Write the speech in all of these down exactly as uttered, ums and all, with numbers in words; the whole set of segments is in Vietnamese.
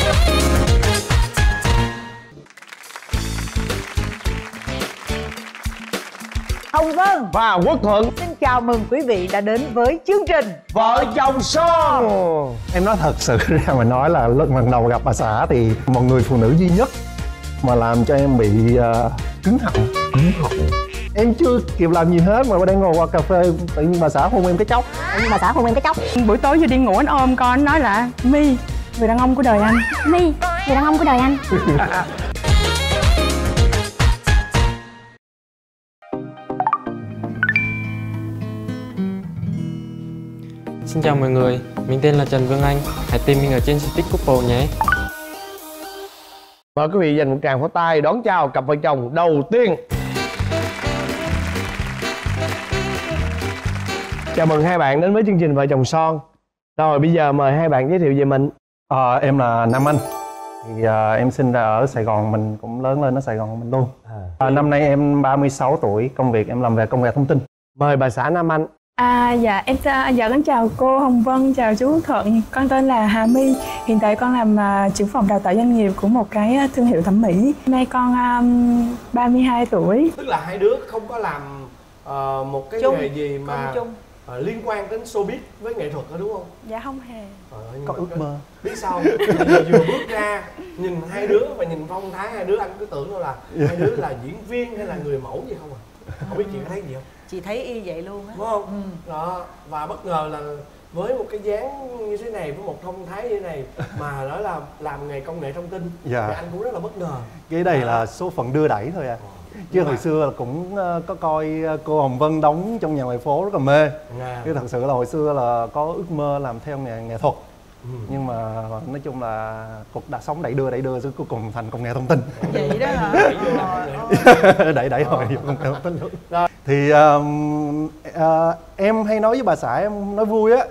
Hồng Vân và Quốc Thuận xin chào mừng quý vị đã đến với chương trình Vợ Chồng Son. Em nói thật sự ra mà nói là lần đầu gặp bà xã thì một người phụ nữ duy nhất mà làm cho em bị uh, cứng họng. Cứng họng. Em chưa kịp làm gì hết mà đang ngồi qua cà phê tự nhiên bà xã hôn em cái chốc. Bà xã hôn em cái chốc. Buổi tối vừa đi ngủ anh ôm con, anh nói là My, người đàn ông của đời anh. My, người đàn ông của đời anh. Xin chào mọi người, mình tên là Trần Vương Anh. Hãy tìm mình ở trên Stick Couple nhé. Mời quý vị dành một tràng pháo tay đón chào cặp vợ chồng đầu tiên. Chào mừng hai bạn đến với chương trình Vợ Chồng Son. Rồi bây giờ mời hai bạn giới thiệu về mình. À, em là Nam Anh. Thì à, em sinh ra ở Sài Gòn, mình cũng lớn lên ở Sài Gòn mình luôn. À, năm nay em ba mươi sáu tuổi, công việc em làm về công nghệ thông tin. Mời bà xã Nam Anh. À dạ, em dạ con chào cô Hồng Vân, chào chú Quốc Thuận. Con tên là Hà My. Hiện tại con làm uh, trưởng phòng đào tạo doanh nghiệp của một cái thương hiệu thẩm mỹ. Hôm nay con um, ba mươi hai tuổi. Tức là hai đứa không có làm uh, một cái chung, nghề gì mà uh, liên quan đến showbiz với nghệ thuật đó đúng không? Dạ không hề. Ờ, Có ước mơ. Biết sao vừa, vừa bước ra nhìn hai đứa và nhìn phong thái hai đứa, anh cứ tưởng đâu là hai đứa là diễn viên hay là người mẫu gì không à? Không biết chị có thấy gì không? Chị thấy y vậy luôn á. Đúng không? Ừ. Đó, và bất ngờ là với một cái dáng như thế này, với một thông thái như thế này mà nói là làm nghề công nghệ thông tin, dạ. thì anh cũng rất là bất ngờ. Cái này là số phận đưa đẩy thôi à. Chứ hồi xưa là cũng có coi cô Hồng Vân đóng trong Nhà Ngoài Phố rất là mê. À. Chứ thật sự là hồi xưa là có ước mơ làm theo nghề nghệ thuật. Ừ. Nhưng mà nói chung là cuộc đã sống đẩy đưa đẩy đưa, cuối cùng thành công nghệ thông tin. Vậy đó hả? Đẩy đẩy hồi công nghệ thông tin. Thì uh, uh, em hay nói với bà xã em nói vui á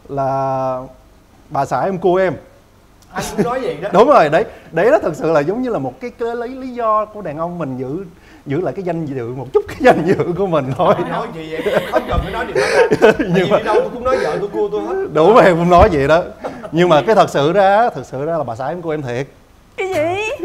là bà xã em cua em. Anh cũng nói vậy đó. Đúng rồi, đấy đấy, đó thật sự là giống như là một cái, cái lấy lý do của đàn ông mình giữ giữ lại cái danh dự, một chút cái danh dự của mình thôi. Nói gì vậy? Không cần phải nói điều đó ra. Nhưng mà đi đâu tôi cũng nói vợ tôi cua tôi hết. Đúng rồi, em cũng nói vậy đó. Nhưng mà cái thật sự ra, thật sự ra là bà xã em cua em thiệt. Cái gì?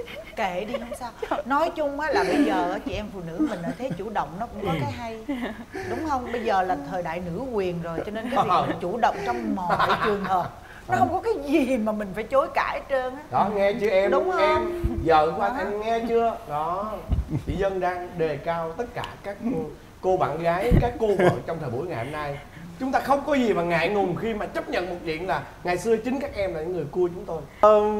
Kệ đi không sao. Nói chung á là bây giờ chị em phụ nữ mình ở thế chủ động nó cũng có cái hay, đúng không? Bây giờ là thời đại nữ quyền rồi, cho nên cái việc mình chủ động trong mọi trường hợp nó không có cái gì mà mình phải chối cãi hết trơn á. Đó, nghe chưa em? Đúng không? Em vợ của anh, anh nghe chưa? Đó, chị Dân đang đề cao tất cả các cô, cô bạn gái, các cô vợ trong thời buổi ngày hôm nay. Chúng ta không có gì mà ngại ngùng khi mà chấp nhận một chuyện là ngày xưa chính các em là những người cua chúng tôi. Um,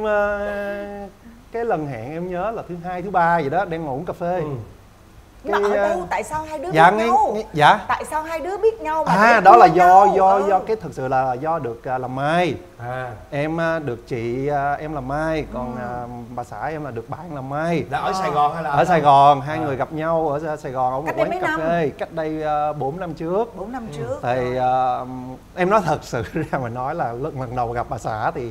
uh, cái lần hẹn em nhớ là thứ hai, thứ ba gì đó, đang ngồi uống cà phê. Ừ. Nó ở đâu? Tại sao hai đứa dạ, biết nghe, nhau? nghe, dạ. Tại sao hai đứa biết nhau mà à đó là do nhau? do ừ. do cái thực sự là do được uh, làm mai. À. Em uh, được chị uh, em làm mai, còn uh, bà xã em là được bạn làm mai. Là ở Sài Gòn hay là ở Sài Gòn? Hai à. người gặp nhau ở Sài Gòn ở một Cách quán cà phê cách đây bốn năm trước. bốn năm trước. Thì uh, em nói thật sự ra mà nói là lần đầu gặp bà xã thì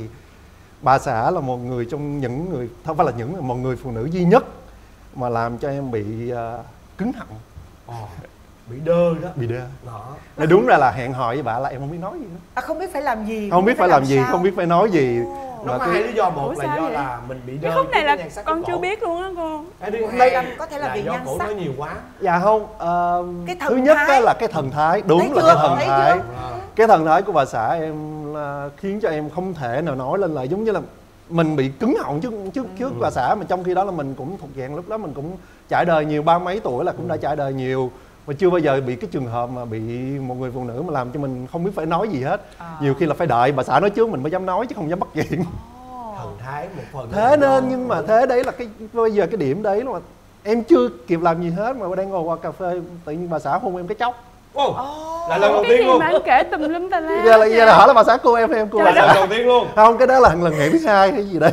bà xã là một người trong những người, không phải là những một người phụ nữ duy nhất mà làm cho em bị uh, cứng họng. Ồ, bị đơ đó. Bị đơ. Đó. Nói đúng ra là hẹn hò với bà là em không biết nói gì nữa. À, không biết phải làm gì. Không, không biết phải, phải làm, làm gì, không biết phải nói gì. Nó có cái... hai lý do, một Ủa là do vậy? Là mình bị đơ. Cái khúc này là con chưa biết luôn á cô. Cái thứ hai là có thể là, là vì nhan sắc. Nó nhiều quá. Dạ không. Uh, cái thứ nhất là cái thần thái, đúng Thấy là chưa? Cái thần Thấy thái. Chưa? Cái thần thái của bà xã em là khiến cho em không thể nào nói lên lại, giống như là mình bị cứng họng trước trước trước ừ. bà xã, mà trong khi đó là mình cũng thuộc dạng lúc đó mình cũng trải đời nhiều, ba mấy tuổi là cũng đã trải đời nhiều mà chưa bao giờ bị cái trường hợp mà bị một người phụ nữ mà làm cho mình không biết phải nói gì hết. À. Nhiều khi là phải đợi bà xã nói trước mình mới dám nói chứ không dám bắt chuyện. Thần thái một phần. Thế nên nhưng mà thế đấy là cái bây giờ cái điểm đấy là em chưa kịp làm gì hết mà đang ngồi qua cà phê tự nhiên bà xã hôn em cái chốc. Ồ, oh, là lần đầu cái tiên luôn. Cái gì mà anh kể tùm lum tà la. Giờ là giờ là hỏi là bà xã cô em hay em cô. Là lần đầu tiên luôn. Không, cái đó là lần hẹn thứ hai hay gì đấy.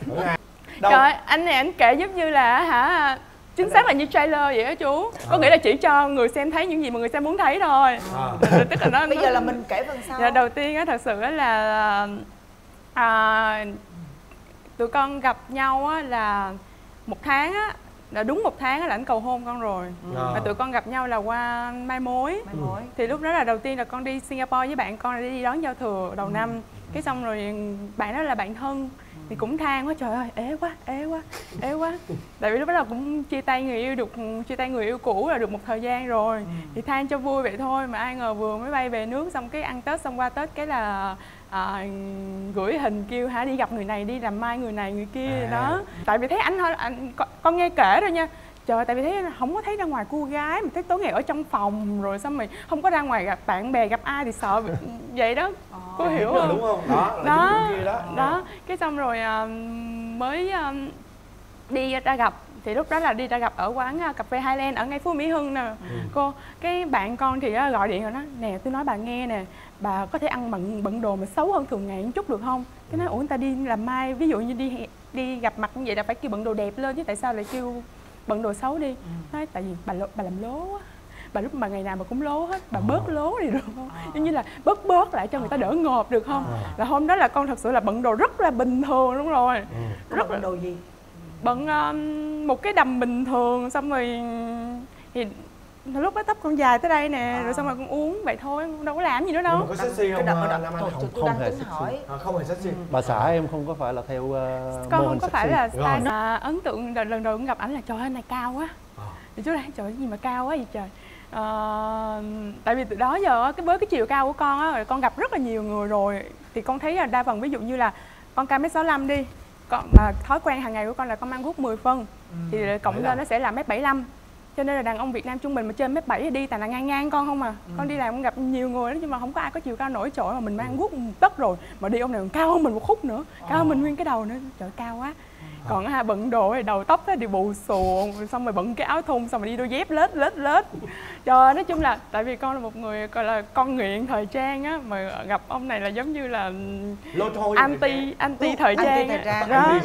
Trời, anh này anh kể giống như là hả, chính xác là như trailer vậy á chú. Có à. nghĩa là chỉ cho người xem thấy những gì mà người xem muốn thấy thôi. À. Tức là nó bây giờ là mình kể phần sau. Dạ, đầu tiên á thật sự á là à, tụi con gặp nhau á là một tháng á, là đúng một tháng á là anh cầu hôn con rồi. À. Và tụi con gặp nhau là qua mai mối. Mai mối. Thì lúc đó là đầu tiên là con đi Singapore với bạn con, là đi đón giao thừa đầu năm. Ừ. Cái xong rồi bạn đó là bạn thân. thì cũng than quá, trời ơi ế quá ế quá ế quá. Tại vì lúc đó cũng chia tay người yêu được chia tay người yêu cũ là được một thời gian rồi, ừ. thì than cho vui vậy thôi, mà ai ngờ vừa mới bay về nước xong cái ăn Tết xong qua Tết cái là à, gửi hình kêu hả đi gặp người này, đi làm mai người này người kia à. Đó. Tại vì thấy anh thôi anh con nghe kể rồi nha. Trời, tại vì thấy không có thấy ra ngoài cô gái, mà thấy tối ngày ở trong phòng rồi xong rồi không có ra ngoài gặp bạn bè gặp ai thì sợ vậy đó. Cô à, hiểu không? Đúng không? Đó, đó, kia đó. đó. Cái xong rồi uh, mới uh, đi ra gặp, thì lúc đó là đi ra gặp ở quán uh, cà phê Highland ở ngay Phú Mỹ Hưng nè. Ừ. Cô, cái bạn con thì uh, gọi điện rồi nói nè, tôi nói bà nghe nè, bà có thể ăn bận bận đồ mà xấu hơn thường ngày một chút được không? Cái nói ủa người ta đi làm mai, ví dụ như đi đi gặp mặt như vậy là phải kêu bận đồ đẹp lên chứ tại sao lại kêu bận đồ xấu đi. Ừ. Nói tại vì bà bà làm lố á, bà lúc mà ngày nào bà cũng lố hết, bà à. bớt lố thì được không? À. Giống như là bớt bớt lại cho người ta đỡ ngợp được không? À. Là hôm đó là con thật sự là bận đồ rất là bình thường, đúng rồi. Ừ. Rất bận đồ gì? Bận um, một cái đầm bình thường, xong rồi thì lúc đó tóc con dài tới đây nè, à. rồi xong rồi con uống vậy thôi, đâu có làm gì nữa đâu. Nhưng mà có sexy không? Nam Anh không, không, không hề sexy. À, không hề sexy. Ừ. Bà xã em không có phải là theo uh, con không có phải là style. Mà ấn tượng lần lần đầu con gặp ảnh là trời ơi này cao quá. À. Thì chú đây trời cái gì mà cao quá vậy trời. À, tại vì từ đó giờ cái với cái chiều cao của con á, con gặp rất là nhiều người rồi thì con thấy là đa phần ví dụ như là con cao mét sáu lăm đi, con mà thói quen hàng ngày của con là con mang guốc mười phân, ừ. thì cộng lên nó sẽ là mét bảy lăm. Cho nên là đàn ông Việt Nam trung bình mà trên mét bảy thì đi toàn là ngang ngang con không à. Ừ. Con đi làm con gặp nhiều người đó nhưng mà không có ai có chiều cao nổi trội mà mình mang guốc một tấc rồi mà đi ông này còn cao hơn mình một khúc nữa, cao hơn mình nguyên cái đầu nữa, trời cao quá. Còn ha bận đồ thì đầu tóc thì bù xù, xong rồi bận cái áo thun, xong rồi đi đôi dép lết lết lết. Trời, nói chung là tại vì con là một người gọi là con nghiện thời trang á, mà gặp ông này là giống như là lôi thôi anti anti thời trang, thời trang. Đó.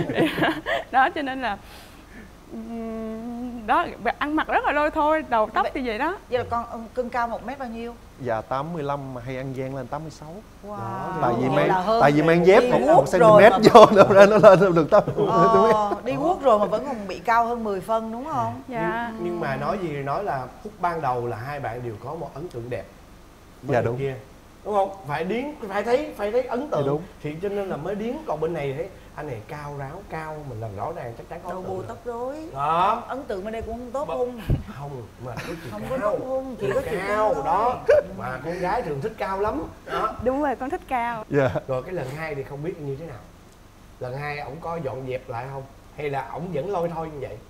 Đó cho nên là đó, ăn mặc rất là lôi thôi, đầu tóc thì vậy đó. Vậy là con cân cao một mét bao nhiêu? Dạ tám mươi lăm mà hay ăn gian lên tám mươi sáu. Wow. Đó, tại vì mang tại vì mang dép một xăng ti mét vô nữa ra nó lên được tao. Ờ, đi guốc rồi mà vẫn còn bị cao hơn mười phân đúng không? Dạ. Nhưng, nhưng mà nói gì thì nói là phút ban đầu là hai bạn đều có một ấn tượng đẹp. Dạ đúng. Kia. Đúng không? Phải điến, phải thấy phải thấy ấn tượng. Dạ, đúng. Thì cho nên là mới điến, còn bên này thấy anh này cao ráo cao, mình làm rõ ràng chắc chắn có đầu bù tóc rối. Đó. Ấn tượng bên đây cũng không tốt hung. Không, mà có chiều không cao. có tốt hung, chỉ có chiều cao cao đó. Mà con gái thường thích cao lắm. Đó. Đúng rồi, con thích cao. Dạ. Rồi cái lần hai thì không biết như thế nào. Lần hai ổng có dọn dẹp lại không? Hay là ổng vẫn lôi thôi như vậy?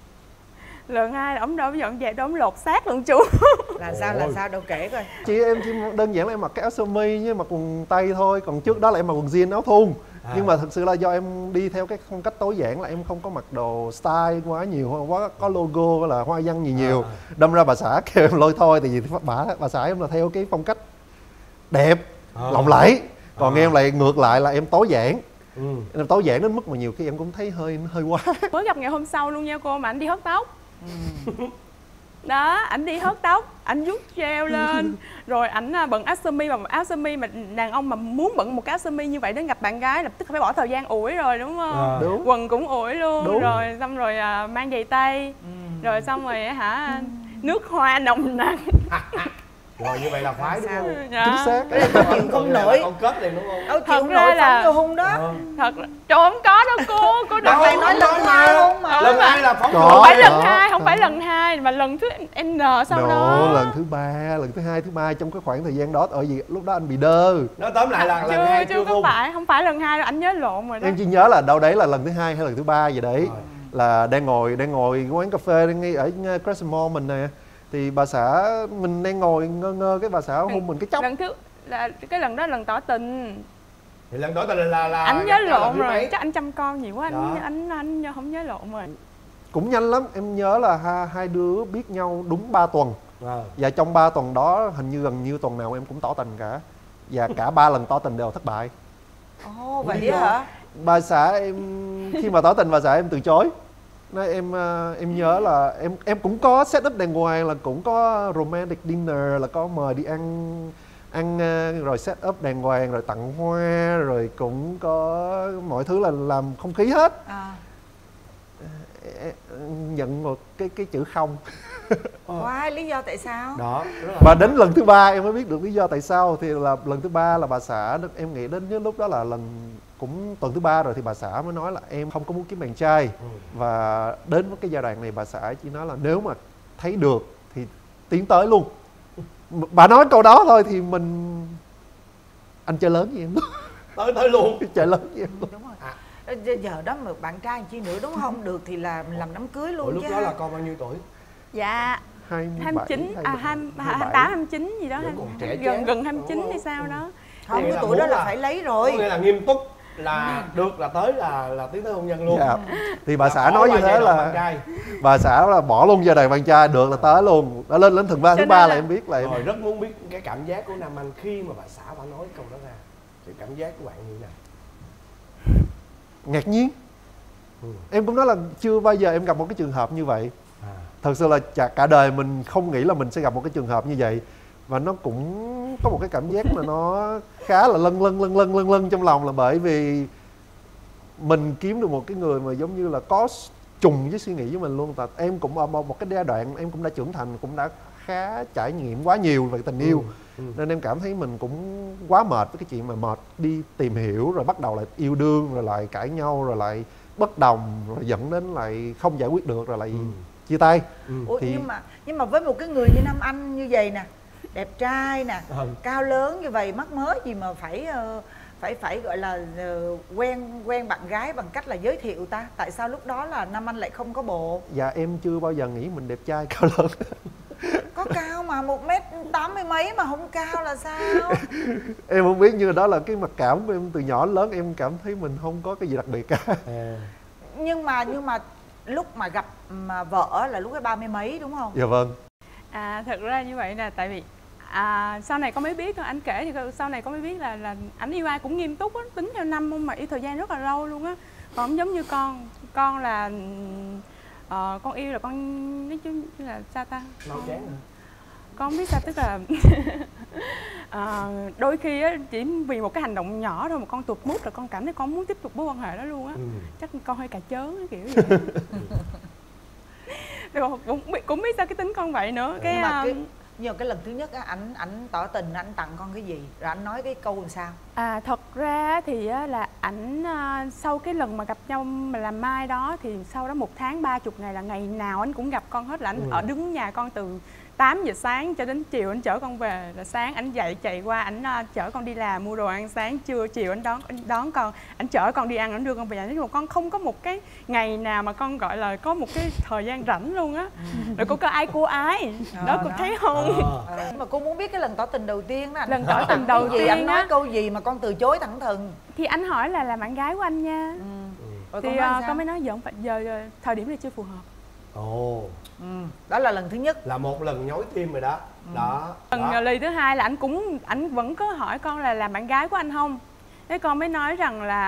Lần hai là ổng đâu dọn dẹp đâu, ổng lột xác luôn chú. Là sao là sao đâu kể coi. Chị em chỉ đơn giản là em mặc cái áo sơ mi với mặc quần tây thôi, còn trước đó là em mặc quần jean áo thun. À. Nhưng mà thực sự là do em đi theo cái phong cách tối giản là em không có mặc đồ style quá nhiều, quá có logo là hoa văn gì nhiều. À. Đâm ra bà xã kêu em lôi thôi, tại vì bà bà xã em là theo cái phong cách đẹp, à. lộng lẫy. Còn à. em lại ngược lại là em tối giản. Ừ. Em tối giản đến mức mà nhiều khi em cũng thấy hơi hơi quá. Mới gặp ngày hôm sau luôn nha cô, mà anh đi hớt tóc. Ừ. Đó, ảnh đi hớt tóc, ảnh vuốt gel lên, rồi ảnh bận áo sơ mi, mà áo sơ mi mà đàn ông mà muốn bận một cái áo sơ mi như vậy đến gặp bạn gái lập tức phải bỏ thời gian ủi rồi đúng không? À, đúng. Quần cũng ủi luôn, đúng. Rồi xong rồi à, mang giày tây, ừ. rồi xong rồi hả ừ. nước hoa nồng nặc. Rồi như vậy là khoái đúng không? Dạ. Chính xác. Cái này chịu không nổi. Con kết này đúng không? Đâu chịu không nổi phóng vô hung đó. À. Thật trời không có đâu cô, cô đừng phải nói lần hai không mà. Lần hai là phóng vô. Không phải lần hai, không phải lần hai mà lần thứ N sau đó. Lần thứ ba, lần thứ hai, thứ ba trong cái khoảng thời gian đó ở gì lúc đó anh bị đơ. Nói tóm lại là lần hai chưa không phải, không phải lần hai đâu, anh nhớ lộn rồi đó. Em chỉ nhớ là đâu đấy là lần thứ hai hay lần thứ ba gì đấy. Rồi. Là đang ngồi đang ngồi quán cà phê ngay ở Crescent Mall mình nè. Thì bà xã mình đang ngồi ngơ ngơ cái bà xã hôn mình cái chốc. Lần thứ là cái lần đó lần tỏ tình. Thì lần tỏ tình là là, là anh nhớ lộn rồi, mấy? Chắc anh chăm con nhiều quá anh đó. anh anh anh không nhớ lộn rồi. Cũng nhanh lắm, em nhớ là hai, hai đứa biết nhau đúng ba tuần. À. Và trong ba tuần đó hình như gần như tuần nào em cũng tỏ tình cả. Và cả ba lần tỏ tình đều thất bại. Ồ oh, vậy hả? Bà xã em khi mà tỏ tình bà xã em từ chối. Nói em em nhớ là em em cũng có set up đàng hoàng, là cũng có romantic dinner, là có mời đi ăn ăn rồi set up đàng hoàng, rồi tặng hoa, rồi cũng có mọi thứ là làm không khí hết. À. Nhận một cái cái chữ không. Why? Lý do tại sao? Đó. Và đến lần thứ ba em mới biết được lý do tại sao. Thì là lần thứ ba là bà xã em nghĩ đến lúc đó là lần cũng tuần thứ ba rồi thì bà xã mới nói là em không có muốn kiếm bạn trai. ừ. Và đến với cái giai đoạn này bà xã chỉ nói là nếu mà thấy được thì tiến tới luôn. Bà nói câu đó thôi thì mình, anh chơi lớn với em tới tới luôn chơi lớn với em luôn. Đúng rồi. À. Giờ đó mà bạn trai chi nữa đúng không? Được thì là làm đám cưới luôn. Ủa, lúc chứ đó ha? là con bao nhiêu tuổi? Dạ hai hai mươi chín, à hai mươi tám, hai mươi chín gì đó, còn trẻ gần gần hai mươi chín đúng hay sao đó. Không, cái tuổi đó là phải lấy rồi. Có nghĩa là nghiêm túc là được là tới là là tiến tới hôn nhân luôn. Dạ. Thì bà xã nói như thế là bà xã là bỏ luôn giai đoạn bạn trai, được là tới luôn. Đã lên đến thứ ba thứ ba là, là em biết là em rồi rất muốn biết cái cảm giác của Nam Anh khi mà bà xã bà nói câu đó ra, thì cảm giác của bạn như thế nào? Ngạc nhiên. ừ. Em cũng nói là chưa bao giờ em gặp một cái trường hợp như vậy. à. Thật sự là cả đời mình không nghĩ là mình sẽ gặp một cái trường hợp như vậy. Và nó cũng có một cái cảm giác mà nó khá là lân lân lân lân lân lân trong lòng, là bởi vì mình kiếm được một cái người mà giống như là có trùng với suy nghĩ với mình luôn. Tại em cũng ở một cái giai đoạn em cũng đã trưởng thành, cũng đã khá trải nghiệm quá nhiều về tình yêu. ừ. Ừ. Nên em cảm thấy mình cũng quá mệt với cái chuyện mà mệt đi tìm hiểu rồi bắt đầu lại yêu đương, rồi lại cãi nhau, rồi lại bất đồng, rồi dẫn đến lại không giải quyết được, rồi lại ừ. chia tay. ừ. Ủa, thì... nhưng mà nhưng mà với một cái người như Nam Anh như vậy nè, đẹp trai nè, ừ. cao lớn như vậy, mắc mớ gì mà phải uh, phải phải gọi là uh, quen quen bạn gái bằng cách là giới thiệu ta? Tại sao lúc đó là Nam Anh lại không có bộ? Dạ em chưa bao giờ nghĩ mình đẹp trai cao lớn. Có cao mà một mét tám mươi mấy mà không cao là sao? Em không biết, nhưng đó là cái mặc cảm của em từ nhỏ đến lớn, em cảm thấy mình không có cái gì đặc biệt cả. à. Nhưng mà nhưng mà lúc mà gặp mà vợ là lúc cái ba mươi mấy đúng không? Dạ vâng. À thật ra như vậy là tại vì à, sau này con mới biết thôi, anh kể thì sau này con mới biết là là anh yêu ai cũng nghiêm túc á, tính theo năm không mà yêu thời gian rất là lâu luôn á. Còn không giống như con, con là uh, con yêu là con nói chung là sao ta? Con chán hả? Con không biết sao, tức là à, đôi khi á chỉ vì một cái hành động nhỏ thôi mà con tụt mút rồi con cảm thấy con muốn tiếp tục mối quan hệ đó luôn á. ừ. Chắc con hơi cà chớn kiểu vậy. Rồi cũng, cũng biết sao cái tính con vậy nữa. Cái, nhưng mà cái, um, nhưng mà cái lần thứ nhất á, ảnh ảnh tỏ tình, anh tặng con cái gì? Rồi anh nói cái câu làm sao? À thật ra thì á, là ảnh uh, sau cái lần mà gặp nhau mà làm mai đó thì sau đó một tháng ba chục ngày là ngày nào anh cũng gặp con hết, là anh ừ. ở đứng nhà con từ tám giờ sáng cho đến chiều anh chở con về. Là sáng anh dậy chạy qua ảnh uh, chở con đi làm mua đồ ăn sáng, trưa chiều anh đón anh đón con, anh chở con đi ăn, anh đưa con về nhà. Nói chung là con không có một cái ngày nào mà con gọi là có một cái thời gian rảnh luôn á. ừ. Rồi cô có ai cô ái ờ, đó cô đó. Thấy không? ờ. Ờ. Mà cô muốn biết cái lần tỏ tình đầu tiên đó, anh lần tỏ tình đầu tiên anh nói câu gì mà con từ chối thẳng thừng? Thì anh hỏi là là bạn gái của anh nha. ừ. Rồi thì con, nói uh, con mới nói giờ không phải, giờ, giờ thời điểm này chưa phù hợp. Ồ. ừ. Đó là lần thứ nhất, là một lần nhói tim rồi đó. ừ. Đó. Lần lần thứ hai là anh cũng anh vẫn có hỏi con là làm bạn gái của anh không. Thế con mới nói rằng là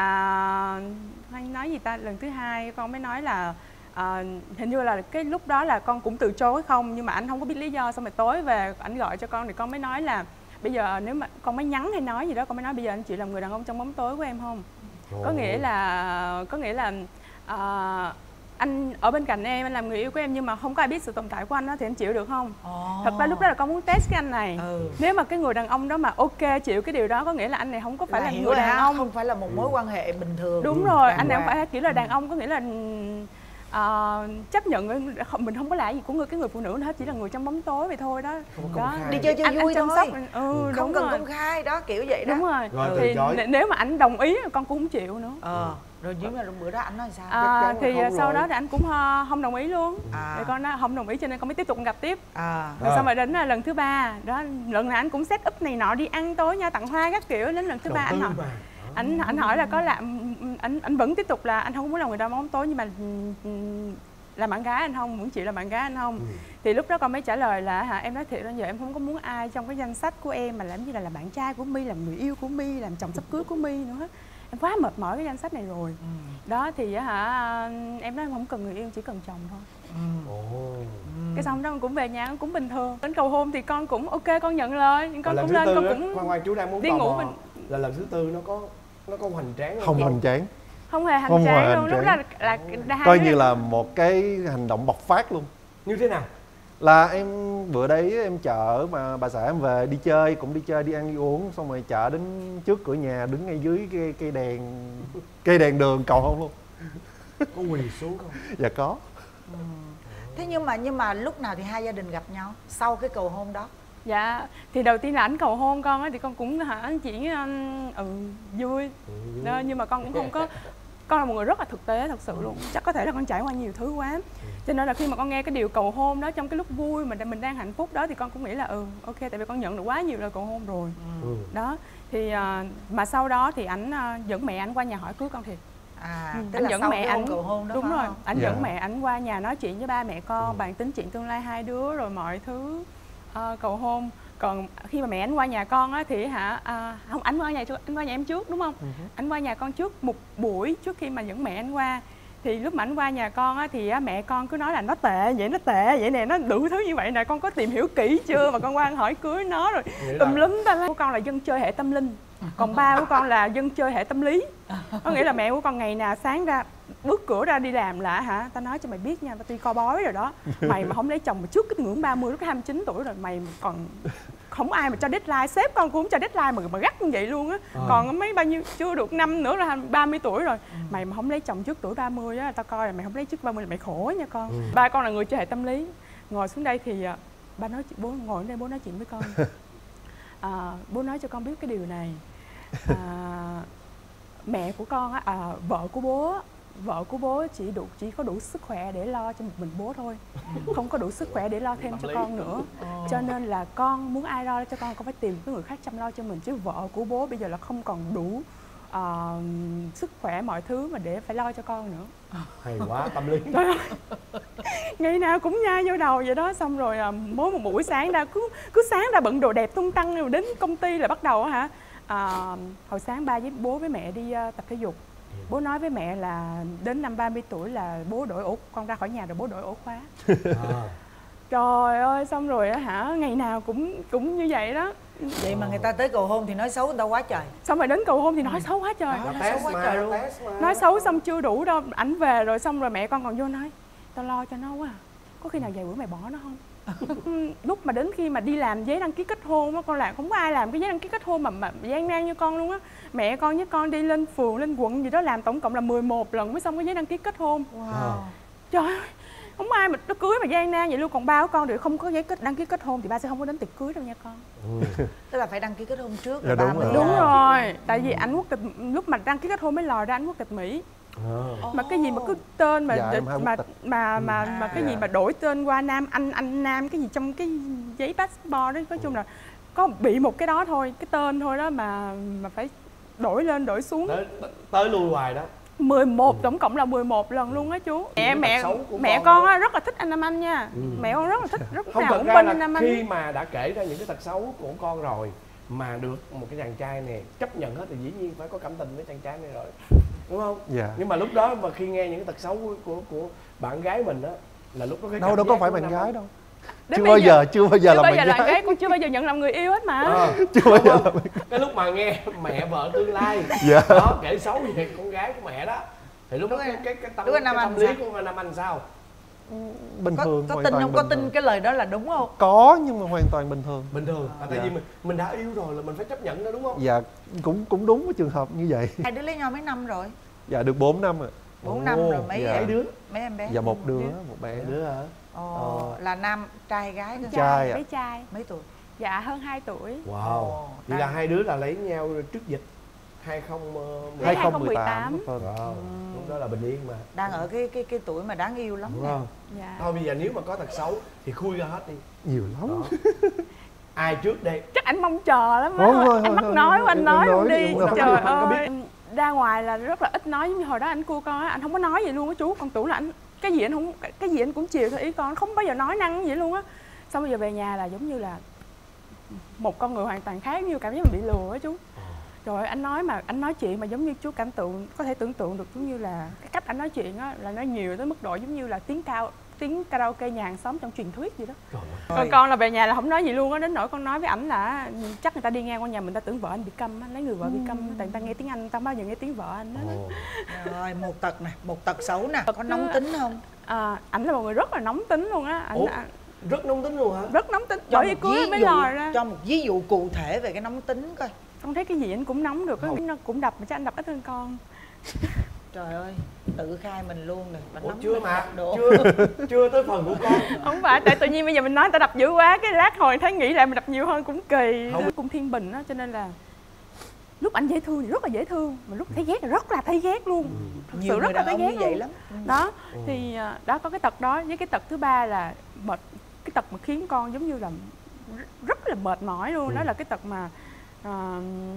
anh nói gì ta, lần thứ hai con mới nói là uh, hình như là cái lúc đó là con cũng từ chối không, nhưng mà anh không có biết lý do. Xong rồi tối về anh gọi cho con thì con mới nói là bây giờ nếu mà con mới nhắn hay nói gì đó, con mới nói bây giờ anh chịu làm người đàn ông trong bóng tối của em không? Ồ. Có nghĩa là có nghĩa là uh, anh ở bên cạnh em, anh làm người yêu của em nhưng mà không có ai biết sự tồn tại của anh đó thì anh chịu được không? Oh. Thật ra lúc đó là con muốn test cái anh này. ừ. Nếu mà cái người đàn ông đó mà ok chịu cái điều đó, có nghĩa là anh này không có phải là, là người đàn ông, không phải là một mối quan hệ bình thường. Đúng rồi, anh này không phải kiểu là đàn ông, có nghĩa là uh, chấp nhận mình không có là gì của người cái người phụ nữ nữa hết, chỉ là người trong bóng tối vậy thôi đó. Đó đi chơi cho anh, vui anh thôi. Ừ, ừ, không cần rồi. công khai đó, kiểu vậy đó. Đúng rồi. Rồi thì nếu mà anh đồng ý con cũng không chịu nữa. ờ Rồi nhưng mà bữa đó anh nói sao? À, thì sau rồi. đó thì anh cũng uh, không đồng ý luôn. à. Rồi con nói không đồng ý cho nên con mới tiếp tục gặp tiếp. à. Rồi à. Xong rồi đến uh, lần thứ ba đó, lần này anh cũng set up này nọ, đi ăn tối nhau, tặng hoa các kiểu. Đến lần thứ ba anh hỏi anh anh hỏi là có làm anh anh vẫn tiếp tục là anh không muốn làm người đàn ông bóng tối, nhưng mà là bạn gái anh không, muốn chịu là bạn gái anh không. ừ. Thì lúc đó con mới trả lời là hả em nói thiệt là giờ em không có muốn ai trong cái danh sách của em mà làm như là làm bạn trai của My, làm người yêu của My, làm chồng sắp cưới của My nữa hết. Em quá mệt mỏi cái danh sách này rồi. ừ. Đó thì hả em nói em không cần người yêu, chỉ cần chồng thôi. ừ. oh. Cái xong đó con cũng về nhà, con cũng bình thường. Đến cầu hôn thì con cũng ok, con nhận lời, nhưng con à, cũng lên con đó, cũng khoan khoan chú đang muốn đi ngủ mình... là lần thứ tư nó có nó có hoành tráng không? Không hoành tráng, không hề hành không tráng hề luôn. Lúc đó là, là coi như là một cái hành động bộc phát luôn. Như thế nào? Là em bữa đấy em chở mà bà xã em về đi chơi, cũng đi chơi đi ăn đi uống, xong rồi chở đến trước cửa nhà, đứng ngay dưới cây, cây đèn cây đèn đường cầu hôn luôn. Có quỳ xuống không? Dạ có. Ừ. Thế nhưng mà nhưng mà lúc nào thì hai gia đình gặp nhau sau cái cầu hôn đó? Dạ, thì đầu tiên là ảnh cầu hôn con á thì con cũng hả chỉ ừ vui. Ừ. Đó, nhưng mà con cũng không có, con là một người rất là thực tế thật sự luôn. Chắc có thể là con trải qua nhiều thứ quá. Cho nên là khi mà con nghe cái điều cầu hôn đó trong cái lúc vui mà mình đang hạnh phúc đó thì con cũng nghĩ là ừ ok, tại vì con nhận được quá nhiều lời cầu hôn rồi. Ừ. Đó, thì mà sau đó thì ảnh dẫn mẹ ảnh qua nhà hỏi cưới con thiệt. À, ừ, anh dẫn mẹ ảnh cầu hôn đó. Đúng rồi, ảnh dạ. dẫn mẹ ảnh qua nhà nói chuyện với ba mẹ con, ừ. bàn tính chuyện tương lai hai đứa rồi mọi thứ uh, cầu hôn. Còn khi mà mẹ ảnh qua nhà con á thì hả à, không, ảnh qua nhà anh qua nhà em trước đúng không? Ừ. Ảnh qua nhà con trước một buổi trước khi mà dẫn mẹ ảnh qua. Thì lúc mà ảnh qua nhà con á thì á, mẹ con cứ nói là nó tệ vậy, nó tệ vậy nè, nó đủ thứ như vậy nè, con có tìm hiểu kỹ chưa mà con qua hỏi cưới nó rồi tùm lum ta lá. Của con là dân chơi hệ tâm linh, còn ba của con là dân chơi hệ tâm lý. Có nghĩa là mẹ của con ngày nào sáng ra bước cửa ra đi làm là hả, ta nói cho mày biết nha, tao tuy co bói rồi đó, mày mà không lấy chồng mà trước cái ngưỡng ba mươi lúc hai mươi chín tuổi rồi mày còn không ai mà cho deadline, sếp con cũng không cho deadline mà mà gắt như vậy luôn á. À. Còn mấy bao nhiêu chưa được năm nữa là ba mươi tuổi rồi. Ừ. Mày mà không lấy chồng trước tuổi ba mươi á, tao coi là mày không lấy trước ba mươi là mày khổ nha con. Ừ. Ba con là người chơi hệ tâm lý. Ngồi xuống đây thì ba nói bố ngồi đây bố nói chuyện với con. À, bố nói cho con biết cái điều này. À, mẹ của con á, à, vợ của bố vợ của bố chỉ đủ chỉ có đủ sức khỏe để lo cho một mình bố thôi, không có đủ sức khỏe để lo thêm cho con nữa. Cho nên là con muốn ai lo cho con con phải tìm cái người khác chăm lo cho mình, chứ vợ của bố bây giờ là không còn đủ uh, sức khỏe mọi thứ mà để phải lo cho con nữa. Hay quá, tâm lý. Ngày nào cũng nhai vô đầu vậy đó. Xong rồi uh, mỗi một buổi sáng ra cứ cứ sáng ra bận đồ đẹp tung tăng rồi đến công ty là bắt đầu hả uh, hồi sáng ba với bố với mẹ đi uh, tập thể dục. Bố nói với mẹ là đến năm ba mươi tuổi là bố đổi ổ, con ra khỏi nhà rồi bố đổi ổ khóa. À. Trời ơi, xong rồi á hả, ngày nào cũng cũng như vậy đó. Vậy mà người ta tới cầu hôn thì nói xấu người ta quá trời. Xong rồi đến cầu hôn thì nói xấu quá trời. Đó, nói xấu quá trời luôn. Nói xấu xong chưa đủ đâu, ảnh về rồi xong rồi mẹ con còn vô nói tao lo cho nó quá à. Có khi nào vài bữa mày bỏ nó không? Lúc mà đến khi mà đi làm giấy đăng ký kết hôn á, con làm không có ai làm cái giấy đăng ký kết hôn mà, mà gian nan như con luôn á. Mẹ con với con đi lên phường lên quận gì đó làm tổng cộng là mười một lần mới xong cái giấy đăng ký kết hôn. Wow. Trời ơi, không ai mà nó cưới mà gian nan vậy luôn. Còn ba của con thì không có giấy kết đăng ký kết hôn thì ba sẽ không có đến tiệc cưới đâu nha con. Ừ. Tức là phải đăng ký kết hôn trước rồi. Dạ, đúng, rồi. Đúng rồi. Tại vì anh quốc tịch lúc mà đăng ký kết hôn mới lòi ra anh quốc tịch Mỹ. Oh. Mà cái gì mà cứ tên mà dạ, mà, mà mà mà à, mà cái dạ. gì mà đổi tên qua Nam Anh Anh Nam cái gì trong cái giấy passport đó, nói chung là có bị một cái đó thôi, cái tên thôi đó mà mà phải đổi lên đổi xuống tới, tới lui hoài đó. mười một, ừ. tổng cộng là mười một lần luôn á chú. Mẹ mẹ mẹ con, con á rất là thích anh Nam Anh nha. Ừ. Mẹ con rất là thích, rất không, nào cũng bên anh Nam Anh. Khi mà đã kể ra những cái tật xấu của con rồi mà được một cái chàng trai này chấp nhận hết thì dĩ nhiên phải có cảm tình với chàng trai này rồi, đúng không? Dạ. Nhưng mà lúc đó mà khi nghe những cái tật xấu của của, của bạn gái mình á là lúc đó cái đâu đâu có phải bạn gái đâu. Đến chưa bao giờ, giờ chưa bao giờ làm bạn gái. gái con chưa bao giờ nhận làm người yêu hết mà. À, chưa bao giờ làm... cái lúc mà nghe mẹ vợ tương lai dạ. đó kể xấu về con gái của mẹ đó thì lúc đó cái cái cái tâm, cái tâm lý của Nam Anh sao? Bình có, thường, có tin không? Có tin thường. Cái lời đó là đúng không? Có, nhưng mà hoàn toàn bình thường. Bình thường. À, tại dạ. vì mình mình đã yêu rồi là mình phải chấp nhận đó, đúng không? Dạ, cũng cũng đúng cái trường hợp như vậy. Hai đứa lấy nhau mấy năm rồi? Dạ được bốn năm rồi. bốn năm rồi mấy dạ. mấy đứa? Mấy em bé? Dạ một đứa, một bé. Một đứa hả? Ồ, ờ. là nam trai gái cơ? Trai ạ. Bé trai. Mấy tuổi? Dạ hơn hai tuổi. Wow. Ồ, vậy là hai đứa là lấy nhau trước dịch hai không một tám. Wow. Ừ. Lúc đó là bình yên mà. Đang ở cái cái cái tuổi mà đáng yêu lắm. Đúng không? Dạ. Thôi bây giờ nếu mà có tật xấu thì khui ra hết đi. Nhiều lắm. Ai trước đây? Chắc anh mong chờ lắm á. Anh mắc nói của anh nói không đi. Trời ơi. Ra ngoài là rất là ít nói, giống như hồi đó anh cua con á, anh không có nói vậy luôn á chú. Con tưởng là anh cái gì anh không cái gì anh cũng chiều theo ý con, không bao giờ nói năng vậy luôn á. Xong bây giờ về nhà là giống như là một con người hoàn toàn khác, như cảm giác mình bị lừa á chú. Rồi anh nói mà anh nói chuyện mà giống như chú cảm tưởng có thể tưởng tượng được, giống như là cái cách anh nói chuyện á là nó nhiều tới mức độ giống như là tiếng cao tiếng karaoke nhà hàng xóm trong truyền thuyết gì đó. Còn con là về nhà là không nói gì luôn á, đến nỗi con nói với ảnh là chắc người ta đi ngang qua nhà mình ta tưởng vợ anh bị câm á, lấy người vợ bị câm tại người ta nghe tiếng Anh, ta bao giờ nghe tiếng vợ anh đó. Rồi một tật này, một tật xấu nè, có nóng tính không? À, ảnh là một người rất là nóng tính luôn á. Ảnh Rất nóng tính luôn hả? Rất nóng tính, Cho bởi vì một cưới ví mới dụ, lòi ra. cho một ví dụ cụ thể về cái nóng tính coi. Con thấy cái gì anh cũng nóng được, cái nó cũng đập mà chắc anh đập ít hơn con. Trời ơi, tự khai mình luôn rồi. Bà Ủa, nóng chưa mình mà, đập độ. chưa chưa tới phần của con. Không phải, tại tự nhiên bây giờ mình nói người ta đập dữ quá, cái lát hồi thấy nghĩ lại mình đập nhiều hơn cũng kỳ. Không. Cũng thiên bình á, cho nên là lúc anh dễ thương thì rất là dễ thương, mà lúc thấy ghét thì rất là thấy ghét luôn. Thật Nhiều sự rất người là đàn thấy ông ghét như vậy luôn. lắm. Đó, thì à, đó có cái tật đó, với cái tật thứ ba là mệt, cái tật mà khiến con giống như là rất là mệt mỏi luôn. Ừ. Đó là cái tật mà à,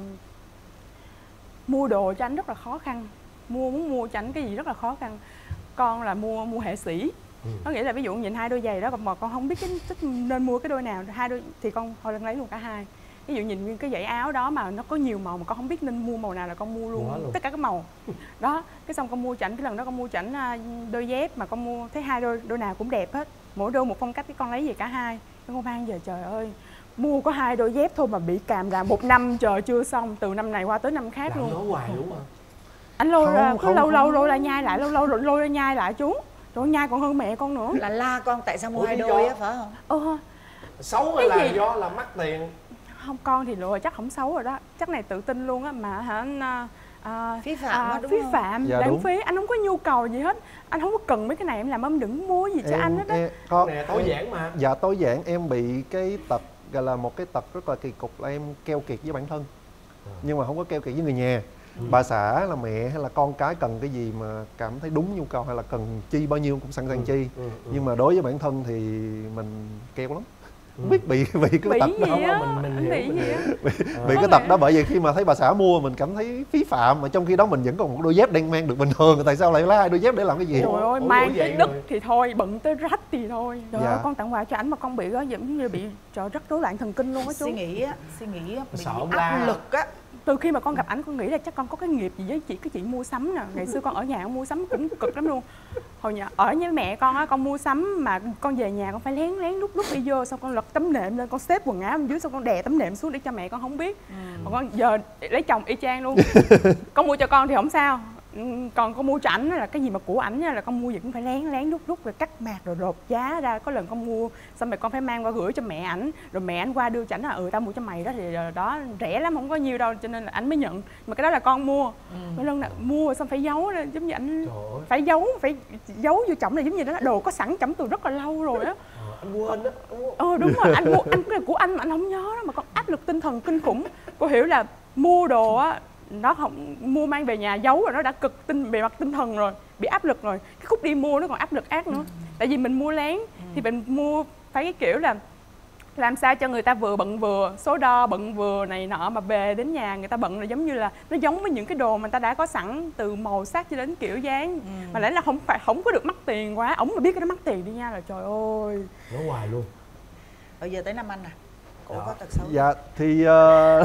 mua đồ cho anh rất là khó khăn, mua muốn mua cho anh cái gì rất là khó khăn. Con là mua mua hệ sĩ, Ừ. có nghĩa là ví dụ nhìn hai đôi giày đó mà con không biết cái thích nên mua cái đôi nào, hai đôi thì con thôi lên lấy luôn cả hai. Ví dụ nhìn nguyên cái dãy áo đó mà nó có nhiều màu mà con không biết nên mua màu nào là con mua luôn, Quá luôn. tất cả các màu đó. Cái xong con mua cho ảnh, cái lần đó con mua cho ảnh à, đôi dép mà con mua thấy hai đôi đôi nào cũng đẹp hết, mỗi đôi một phong cách, cái con lấy về cả hai. Con mang về trời ơi, mua có hai đôi dép thôi mà bị càm ràm một năm trời chưa xong, từ năm này qua tới năm khác Làm luôn. nói hoài đúng không? Anh lôi Không, ra cứ không, lâu không. lâu lôi ra nhai lại, lâu lâu rồi lôi ra nhai lại chú. Trời ơi, nhai còn hơn mẹ con nữa. Là la con tại sao mua Ủa, hai lý đôi do? á, phải không? Ờ, Xấu hay Cái là gì? do là mắc tiền? không, con thì lừa chắc không xấu rồi đó, chắc này tự tin luôn á mà hả anh. À, à, Phí phạm á, đúng phí không? phạm, Dạ, lãng đúng. phí, anh không có nhu cầu gì hết, anh không có cần mấy cái này em làm, em đừng mua gì cho Em- anh hết á. em- có Nè, tối giản mà. Dạ tối giản em bị cái tật gọi là một cái tật rất là kỳ cục là em keo kiệt với bản thân, nhưng mà không có keo kiệt với người nhà. Bà xã là mẹ hay là con cái cần cái gì mà cảm thấy đúng nhu cầu hay là cần chi bao nhiêu cũng sẵn sàng chi, Ừ, ừ. nhưng mà đối với bản thân thì mình keo lắm, không Ừ. biết bị bị cái Bị tật gì đó, á, mình- mình anh hiểu, bị mình gì á. bị cái tật đó, bởi vì khi mà thấy bà xã mua mình cảm thấy phí phạm, mà trong khi đó mình vẫn còn một đôi dép đang mang được bình thường, tại sao lại lấy hai đôi dép để làm cái gì? Trời ơi, Ủa, mang ủa tới vậy đứt rồi. thì thôi, bận tới rách thì thôi. Trời Dạ. ơi, con tặng quà cho ảnh mà con bị đó giống như bị trời rất rối loạn thần kinh luôn á chú. Suy nghĩ á, suy nghĩ á, bị Sợ ông áp la. lực á. Từ khi mà con gặp ảnh con nghĩ là chắc con có cái nghiệp gì với chị, cái chuyện mua sắm nè. Ngày xưa con ở nhà con mua sắm cũng cực lắm luôn. Hồi nhà ở với mẹ con á, con mua sắm mà con về nhà con phải lén lén lúc lúc đi vô, xong con lật tấm nệm lên, con xếp quần áo bên dưới, xong con đè tấm nệm xuống để cho mẹ con không biết. Còn con giờ lấy chồng y chang luôn. Con mua cho con thì không sao, ừ, còn con mua cho ảnh á là cái gì mà của ảnh á là con mua gì cũng phải lén lén lúc lúc rồi cắt mạc rồi lột giá ra. Có lần con mua xong rồi con phải mang qua gửi cho mẹ ảnh, rồi mẹ ảnh qua đưa cho ảnh là ừ tao mua cho mày đó, thì rồi đó rẻ lắm không có nhiêu đâu, cho nên là ảnh mới nhận. Mà cái đó là con mua. Mấy lần nào mua rồi xong phải giấu ra, giống như ảnh Trời ơi. phải giấu, phải giấu vô chồng, là giống như đó là đồ có sẵn chồng từ rất là lâu rồi á. Ờ, anh quên á. Anh quên. Ờ đúng rồi, anh mua anh cái này của anh mà anh không nhớ đó, mà con áp lực tinh thần kinh khủng. Cô hiểu là mua đồ á, nó không mua mang về nhà giấu rồi nó đã cực tinh về mặt tinh thần rồi, bị áp lực rồi. Cái khúc đi mua nó còn áp lực ác nữa. Tại vì mình mua lén thì mình mua phải cái kiểu là làm sao cho người ta vừa bận vừa, số đo bận vừa này nọ, mà về đến nhà người ta bận là giống như là nó giống với những cái đồ mà người ta đã có sẵn từ màu sắc cho đến kiểu dáng. Ừ. Mà lẽ là không phải không có được mắc tiền quá, ổng mà biết cái đó mắc tiền đi nha là trời ơi. Nói hoài luôn. Bây giờ tới năm anh nè, cổ Đó. có tật xấu. Dạ thì ờ,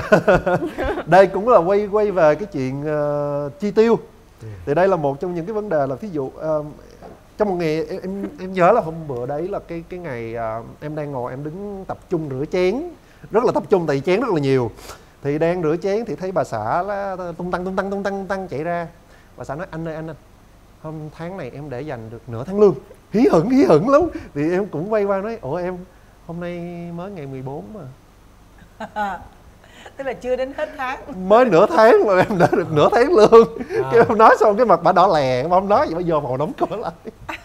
đây cũng là quay quay về cái chuyện ờ, chi tiêu. Thì đây là một trong những cái vấn đề là ví dụ ờ, trong một ngày em em, em nhớ là hôm bữa đấy là cái cái ngày ờ, em đang ngồi em đứng tập trung rửa chén, rất là tập trung tại vì chén rất là nhiều. Thì đang rửa chén thì thấy bà xã là tung tăng tung tăng tung tăng tung tăng chạy ra. Bà xã nói anh ơi anh ơi, hôm tháng này em để dành được nửa tháng lương. Hí hửng hí hửng lắm. Thì em cũng quay qua nói ủa em hôm nay mới ngày mười bốn mà. Tức là chưa đến hết tháng. Mới nửa tháng mà em đã được nửa tháng lương. À. Cái em nói xong cái mặt bà đỏ lè, mà không nói vậy, bây giờ màu đóng cửa lại.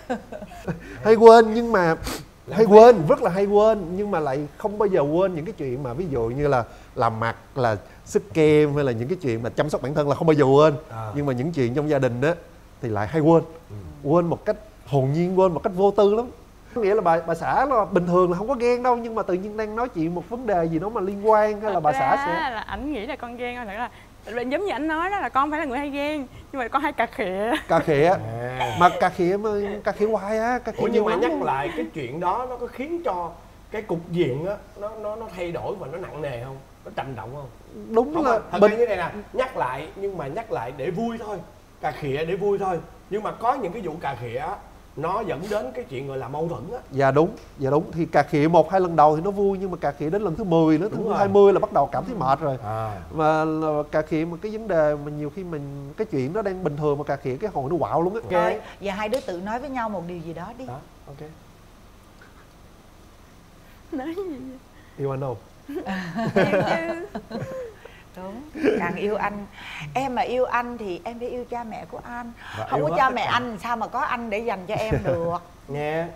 Hay quên, nhưng mà hay quên, rất là hay quên, nhưng mà lại không bao giờ quên những cái chuyện mà ví dụ như là làm mặt, là sức kem, hay là những cái chuyện mà chăm sóc bản thân là không bao giờ quên. À. Nhưng mà những chuyện trong gia đình á thì lại hay quên. Quên một cách hồn nhiên, quên một cách vô tư lắm. Có nghĩa là bà bà xã là bình thường là không có ghen đâu, nhưng mà tự nhiên đang nói chuyện một vấn đề gì đó mà liên quan, hay là bà xã sẽ là ảnh nghĩ là con ghen thôi, thật là giống như anh nói đó là con phải là người hay ghen, nhưng mà con hay cà khịa. cà khịa. À. Mà cà khịa mà cà khịa hoài á, cà khịa Ủa, nhưng nhiều mà lắm nhắc luôn. lại cái chuyện đó nó có khiến cho cái cục diện á nó nó nó thay đổi và nó nặng nề không? Nó trầm trọng không? Đúng Không, là thật bình ra như này nè, nhắc lại nhưng mà nhắc lại để vui thôi, cà khịa để vui thôi. Nhưng mà có những cái vụ cà khịa á, nó dẫn đến cái chuyện gọi là mâu thuẫn á. Dạ đúng, dạ đúng. Thì cà khịa một hai lần đầu thì nó vui, nhưng mà cà khịa đến lần thứ mười nữa, Đúng thứ rồi. hai mươi là bắt đầu cảm thấy mệt rồi. À. Mà là cà khịa một cái vấn đề mà nhiều khi mình cái chuyện đó đang bình thường mà cà khịa cái hồi nó quạo luôn á. Rồi, giờ hai đứa tự nói với nhau một điều gì đó đi. Đó, ok. Nói gì? Yêu anh không? Đúng, càng yêu anh. Em mà yêu anh thì em phải yêu cha mẹ của anh. Và không yêu có hết cha tất mẹ cả. anh sao mà có anh để dành cho em được. Nghe.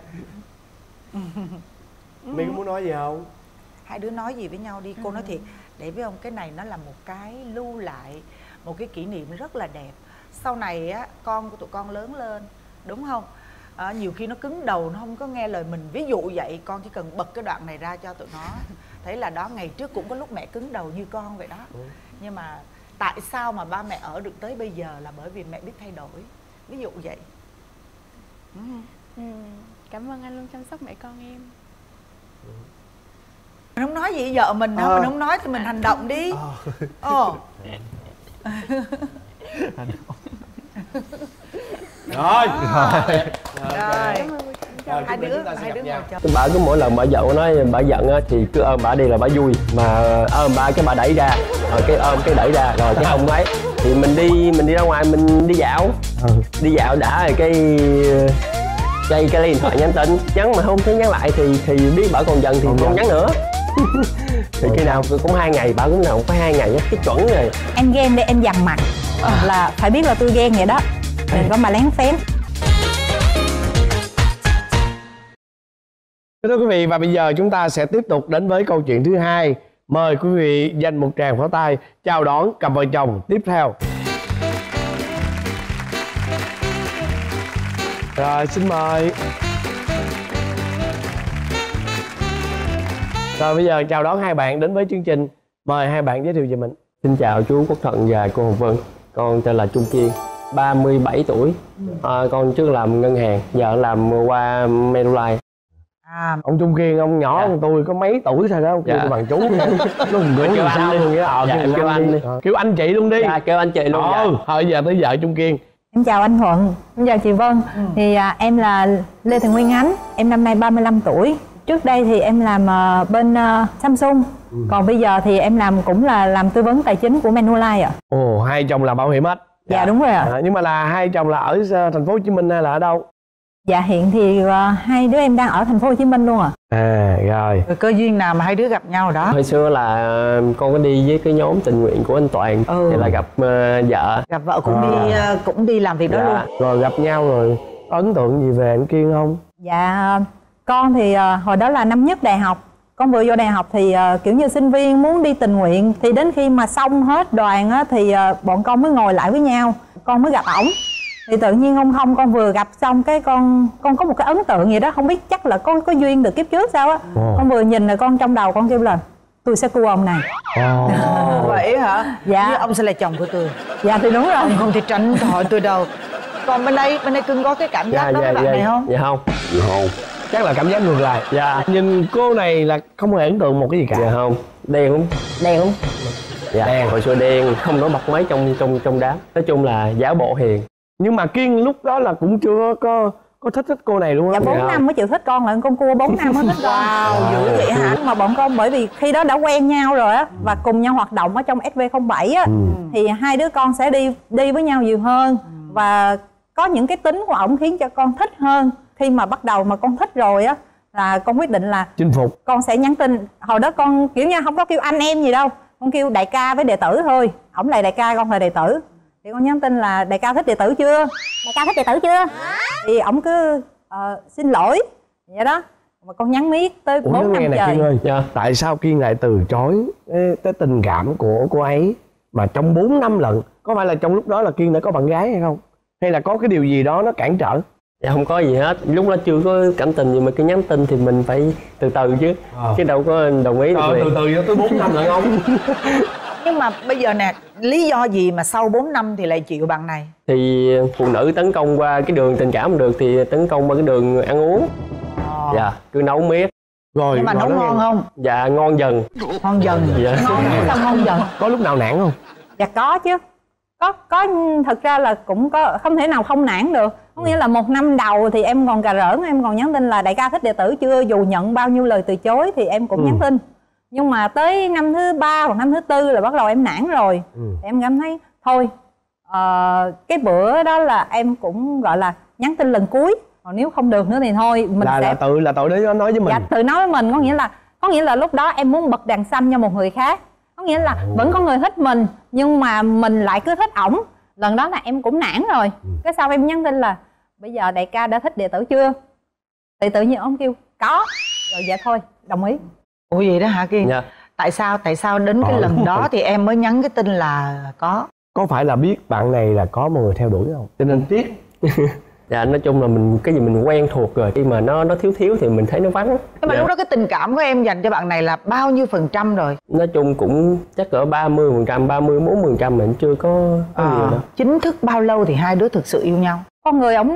My có muốn nói gì không? Hai đứa nói gì với nhau đi. Cô nói thiệt, để với ông cái này nó là một cái lưu lại, một cái kỷ niệm rất là đẹp. Sau này á, con của tụi con lớn lên, đúng không? À, nhiều khi nó cứng đầu, nó không có nghe lời mình. Ví dụ vậy, con chỉ cần bật cái đoạn này ra cho tụi nó thấy là đó, ngày trước cũng có lúc mẹ cứng đầu như con vậy đó. Ừ. Nhưng mà tại sao mà ba mẹ ở được tới bây giờ là bởi vì mẹ biết thay đổi. Ví dụ vậy. Ừ. Ừ. Cảm ơn anh luôn chăm sóc mẹ con em. Mình không nói gì vợ mình hả? À. Mình không nói thì mình hành động đi. Ồ. Rồi. Rồi. Rồi. Rồi, Hai chúc đứa, chúng ta sẽ hai gặp đứa nhau. ngồi chờ. Bà cứ mỗi lần bà giận nói bà giận á thì cứ ôm bà đi là bà vui, mà ôm bà cái bà đẩy ra, rồi cái ôm cái đẩy ra, rồi cái không ấy thì mình đi mình đi ra ngoài mình đi dạo, đi dạo đã rồi cái cái cái lấy điện thoại nhắn tin, nhắn mà không thấy nhắn lại thì thì biết bà còn giận thì không nhắn nữa. Thì khi nào cũng hai ngày, bà cũng nào cũng phải hai ngày á, cái chuẩn rồi. Em ghen để em dằn mặt là phải biết là tôi ghen vậy đó, đừng có mà lén phén. Thưa quý vị, và bây giờ chúng ta sẽ tiếp tục đến với câu chuyện thứ hai. Mời quý vị dành một tràng pháo tay chào đón cặp vợ chồng tiếp theo. Rồi, xin mời. Rồi bây giờ chào đón hai bạn đến với chương trình. Mời hai bạn giới thiệu về mình. Xin chào chú Quốc Thuận và cô Hồng Vân. Con tên là Trung Kiên, ba mươi bảy tuổi. À, con trước làm ngân hàng, giờ làm qua Manulife. À, Ông Trung Kiên, ông nhỏ Dạ. hơn tôi có mấy tuổi thôi đó, ông kêu Dạ. bằng chú. Nó không Kêu kêu anh sao đi. luôn vậy. Ờ, Dạ, kêu, kêu anh anh đi. đi. Ờ, kêu anh chị luôn đi. Dạ, kêu anh chị luôn. Ừ, Dạ. thôi giờ tới vợ Trung Kiên. Em chào anh Thuận, em chào chị Vân. Ừ. Thì à, em là Lê Thị Nguyên Ánh, em năm nay ba mươi lăm tuổi. Trước đây thì em làm à, bên à, Samsung. Ừ. Còn bây giờ thì em làm cũng là làm tư vấn tài chính của Manulife ạ. Ồ, hai chồng làm bảo hiểm hết. Dạ đúng rồi ạ. À, nhưng mà là hai chồng là ở uh, thành phố Hồ Chí Minh hay là ở đâu? Dạ hiện thì à, hai đứa em đang ở thành phố Hồ Chí Minh luôn ạ. À rồi. cơ duyên nào mà hai đứa gặp nhau đó? Hồi xưa là con có đi với cái nhóm tình nguyện của anh Toàn. Ừ. Thì là gặp uh, vợ. Gặp vợ cũng À. đi ờ, cũng đi làm việc đó luôn. Dạ. Rồi gặp nhau rồi có ấn tượng gì về anh Kiên không? Dạ con thì à, hồi đó là năm nhất đại học. Con vừa vô đại học thì à, kiểu như sinh viên muốn đi tình nguyện. Thì đến khi mà xong hết đoàn á, thì à, bọn con mới ngồi lại với nhau. Con mới gặp ổng. Thì tự nhiên không không con vừa gặp xong cái con con có một cái ấn tượng vậy đó. Không biết chắc là có có duyên được kiếp trước sao á. Ồ. Con vừa nhìn rồi con trong đầu con kêu là tôi sẽ cua ông này. Ồ. Ồ, vậy hả? Dạ. Như ông sẽ là chồng của tôi. Dạ thì đúng rồi. Ông không thể tránh khỏi tôi đâu. Còn bên đây, bên đây cưng có cái cảm giác Dạ, đó dạ, với bạn dạ. này không? Dạ không. Chắc là cảm giác ngược lại. Dạ. Nhìn cô này là không hề ấn tượng một cái gì cả. Dạ không. Đen lắm. Đen lắm. Dạ. Đen. Hồi xưa đen, không nổi bật mấy trong trong trong đám. Nói chung là giả bộ hiền. Nhưng mà Kiên lúc đó là cũng chưa có có thích thích cô này luôn á. Dạ bốn Dạ. năm mới chịu thích con, là con cua bốn năm mới thích con. Wow, dữ vậy hả? Mà bọn con bởi vì khi đó đã quen nhau rồi á và cùng nhau hoạt động ở trong ét vê không bảy á, thì hai đứa con sẽ đi đi với nhau nhiều hơn. Và có những cái tính của ổng khiến cho con thích hơn. Khi mà bắt đầu mà con thích rồi á là con quyết định là Chinh phục. con sẽ nhắn tin. Hồi đó con kiểu như không có kêu anh em gì đâu, con kêu đại ca với đệ tử thôi. Ổng là đại ca, con là đệ tử. Thì con nhắn tin là đại ca thích đệ tử chưa? Đại ca thích đệ tử chưa? Thì ổng cứ ờ, xin lỗi vậy đó. Mà con nhắn miết tới Ủa, bốn nghe năm này trời. Kiên ơi, Dạ. tại sao Kiên lại từ chối cái, cái tình cảm của cô ấy mà trong bốn năm lận? Có phải là trong lúc đó là Kiên đã có bạn gái hay không? Hay là có cái điều gì đó nó cản trở? Dạ không có gì hết. Lúc đó chưa có cảm tình gì mà cứ nhắn tin thì mình phải từ từ chứ. Ờ. Chứ đâu có đồng ý được Ờ, liền. từ từ cho tới bốn năm lận không? Nhưng mà bây giờ nè, lý do gì mà sau bốn năm thì lại chịu bạn này? Thì phụ nữ tấn công qua cái đường tình cảm không được thì tấn công qua cái đường ăn uống. Ờ. Dạ, cứ nấu miết. Rồi, Nhưng mà rồi nấu đó ngon nghe. không? Dạ, ngon dần. Ngon dần. Dạ. Ngon sao ngon dần. Có lúc nào nản không? Dạ có chứ. Có có thật ra là cũng có, không thể nào không nản được. Có nghĩa là một năm đầu thì em còn cà rỡn, em còn nhắn tin là đại ca thích đệ tử chưa, dù nhận bao nhiêu lời từ chối thì em cũng Ừ. nhắn tin. Nhưng mà tới năm thứ ba hoặc năm thứ tư là bắt đầu em nản rồi. Ừ. Thì em cảm thấy thôi, ờ, cái bữa đó là em cũng gọi là nhắn tin lần cuối. Còn nếu không được nữa thì thôi mình Là, sẽ là tự là tội đấy nói với mình. dạ tự nói với mình, có nghĩa là Có nghĩa là lúc đó em muốn bật đèn xanh cho một người khác. Có nghĩa là vẫn có người thích mình nhưng mà mình lại cứ thích ổng. Lần đó là em cũng nản rồi. Cái sau em nhắn tin là bây giờ đại ca đã thích đệ tử chưa? Thì tự nhiên ông kêu có. Rồi dạ thôi, đồng ý. Ủa vậy đó hả Kiên? Dạ. Tại sao tại sao đến cái lần đó thì em mới nhắn cái tin là có? Có phải là biết bạn này là có một người theo đuổi không? Cho nên tiếc. Dạ nói chung là mình cái gì mình quen thuộc rồi, khi mà nó nó thiếu thiếu thì mình thấy nó vắng. Nhưng mà dạ. lúc đó cái tình cảm của em dành cho bạn này là bao nhiêu phần trăm rồi? Nói chung cũng chắc cỡ ba mươi phần trăm, ba mươi bốn mươi phần trăm mình chưa có, có à, nhiều đâu. Chính thức bao lâu thì hai đứa thực sự yêu nhau? Con người ổng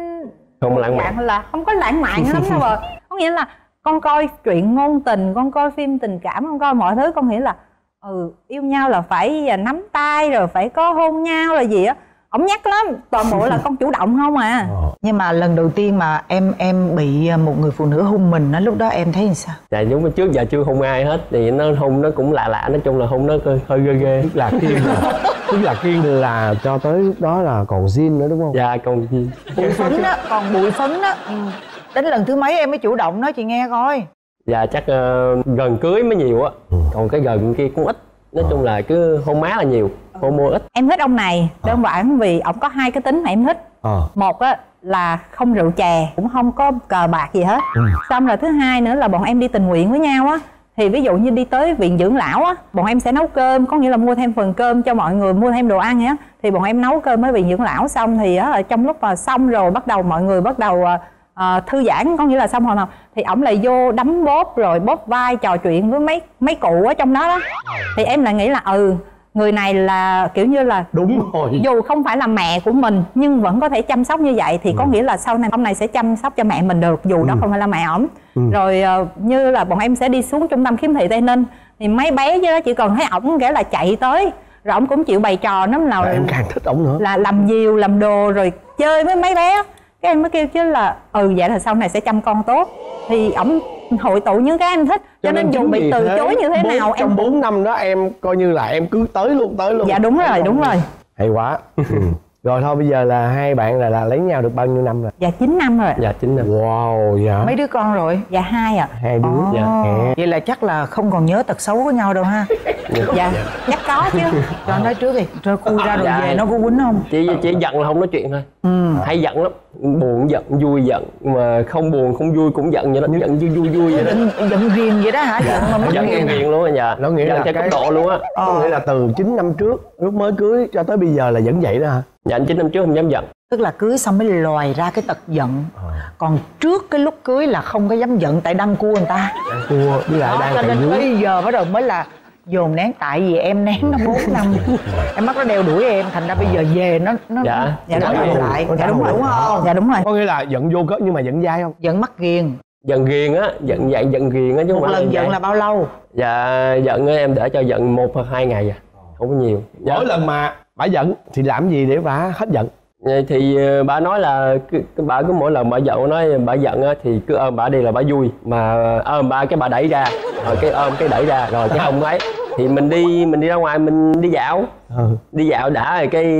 không lãng mạn là không có lãng mạn lắm đâu rồi. Có nghĩa là con coi truyện ngôn tình, con coi phim tình cảm, con coi mọi thứ, con nghĩ là ừ yêu nhau là phải nắm tay rồi phải có hôn nhau rồi gì á. Ổng nhắc lắm, toàn bộ là con chủ động không à. Nhưng mà lần đầu tiên mà em em bị một người phụ nữ hôn mình á, lúc đó em thấy làm sao? Dạ giống như trước giờ chưa hôn ai hết thì nó hôn nó cũng lạ lạ, nói chung là hôn nó hơi ghê ghê. Tức là Kiên là tức là Kiên là cho tới lúc đó là còn zin nữa đúng không? Dạ còn gì. Bụi phấn đó, còn bụi phấn đó. Ừ. Đến lần thứ mấy em mới chủ động nói chị nghe coi? Dạ chắc uh, gần cưới mới nhiều á, ừ. Còn cái gần kia cũng ít. Nói chung là cứ hôn má là nhiều, hôn môi ít. Em thích ông này đơn giản vì ổng có hai cái tính mà em thích. à. Một á là không rượu chè, cũng không có cờ bạc gì hết. ừ. Xong rồi thứ hai nữa là bọn em đi tình nguyện với nhau á. Thì ví dụ như đi tới viện dưỡng lão á, bọn em sẽ nấu cơm, có nghĩa là mua thêm phần cơm cho mọi người, mua thêm đồ ăn á. Thì bọn em nấu cơm với viện dưỡng lão xong thì á, trong lúc mà xong rồi bắt đầu mọi người bắt đầu uh, thư giãn, có nghĩa là xong rồi nào thì ổng lại vô đấm bóp rồi bóp vai trò chuyện với mấy mấy cụ ở trong đó đó. Thì em lại nghĩ là ừ người này là kiểu như là đúng rồi, dù không phải là mẹ của mình nhưng vẫn có thể chăm sóc như vậy thì ừ. có nghĩa là sau này ông này sẽ chăm sóc cho mẹ mình được dù ừ. đó không phải là mẹ ổng. ừ. Rồi uh, như là bọn em sẽ đi xuống trung tâm khiếm thị Tây Ninh thì mấy bé chứ chỉ cần thấy ổng kể là chạy tới rồi ổng cũng chịu bày trò lắm là, là em càng thích ổng nữa, là làm diều làm đồ rồi chơi với mấy bé. Cái em mới kêu chứ là ừ vậy là sau này sẽ chăm con tốt. Thì ổng hội tụ những cái em thích cho, cho nên, nên dù bị từ thế, chối như thế bốn, nào em trong bốn năm đó em coi như là em cứ tới luôn tới luôn. Dạ đúng rồi đúng rồi. Hay quá. ừ. Rồi thôi bây giờ là hai bạn là, là lấy nhau được bao nhiêu năm rồi? Dạ chín năm rồi. Dạ chín năm. Wow dạ. Mấy đứa con rồi? Dạ hai ạ. à. Hai đứa. Oh. Dạ. Vậy là chắc là không còn nhớ tật xấu của nhau đâu ha? Dạ, dạ. Chắc có chứ. Cho nói trước đi, rồi khui ra rồi dạ. về nó có quýnh không? Chỉ chỉ giận là không nói chuyện thôi. ừ. Hay giận lắm, buồn giận, vui giận, mà không buồn không vui cũng giận vậy đó, giận vui vui vui vậy đó. Giận, giận riêng vậy đó hả? Giận mà mất giận riêng riêng luôn á. Dạ. Nó nghĩa giận là theo cái... cấp độ luôn á. ờ. Có nghĩa là từ chín năm trước lúc mới cưới cho tới bây giờ là vẫn vậy đó hả? Dạ chín năm trước không dám giận. Tức là cưới xong mới lòi ra cái tật giận. à. Còn trước cái lúc cưới là không có dám giận tại đăng cua người ta. Đăng cua với lại đang cho nên dưới. bây giờ bắt đầu mới là dồn nén, tại vì em nén nó bốn năm em bắt nó đeo đuổi em, thành ra bây giờ về nó nó dạ dạ nó lại lại dạ đúng rồi đúng không? Dạ đúng rồi. Có nghĩa là giận vô cớ nhưng mà giận dai không? Giận mắc ghiền. Giận ghiền á, giận dạng giận ghiền á chứ không một phải lần giận là bao lâu? Dạ giận á em để cho giận một hoặc hai ngày à, không có nhiều. Dạ. Mỗi lần mà bả giận thì làm gì để bả hết giận? Thì bà nói là bà cứ mỗi lần bà giận nói bà giận á thì cứ ôm bà đi là bà vui, mà ôm bà cái bà đẩy ra rồi cái ôm cái đẩy ra rồi cái không ấy thì mình đi mình đi ra ngoài mình đi dạo. ừ. Đi dạo đã rồi cái